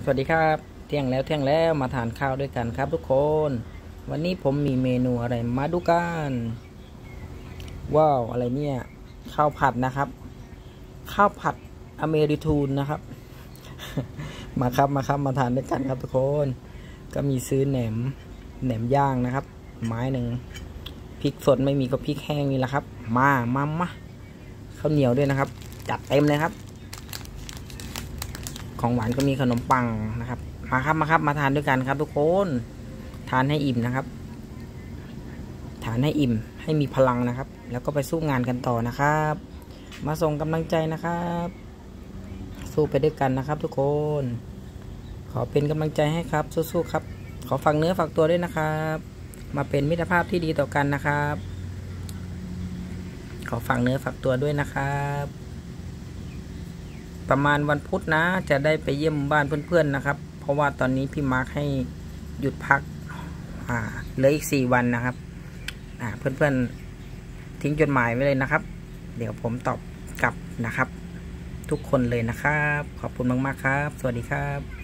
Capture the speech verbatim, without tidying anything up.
วัสดีครับเที่ยงแล้วเที่ยงแล้วมาทานข้าวด้วยกันครับทุกคนวันนี้ผมมีเมนูอะไรมาดูกันว้าวอะไรเนี่ยข้าวผัดนะครับข้าวผัดอเมริทูนนะครับ มาครับมาครับมาทานด้วยกันครับทุกคนก็มีซื้อแหนมแหนมย่างนะครับไม้หนึ่งพริกสดไม่มีก็พริกแห้งนี่แหละครับมามามาข้าวเหนียวด้วยนะครับจัดเต็มเลยครับของหวานก็มีขนมปังนะครับมาครับมาครับมาทานด้วยกันครับทุกคนทานให้อิ่มนะครับทานให้อิ่มให้มีพลังนะครับแล้วก็ไปสู้งานกันต่อนะครับมาส่งกำลังใจนะครับสู้ไปด้วยกันนะครับทุกคนขอเป็นกำลังใจให้ครับสู้ๆครับขอฝากเนื้อฝากตัวด้วยนะครับมาเป็นมิตรภาพที่ดีต่อกันนะครับขอฝากเนื้อฝากตัวด้วยนะครับประมาณวันพุธนะจะได้ไปเยี่ยมบ้านเพื่อนๆนะครับเพราะว่าตอนนี้พี่มาร์คให้หยุดพักอ่าเหลืออีกสี่วันนะครับอ่าเพื่อนๆทิ้งจดหมายไว้เลยนะครับเดี๋ยวผมตอบกลับนะครับทุกคนเลยนะครับขอบคุณมากๆครับสวัสดีครับ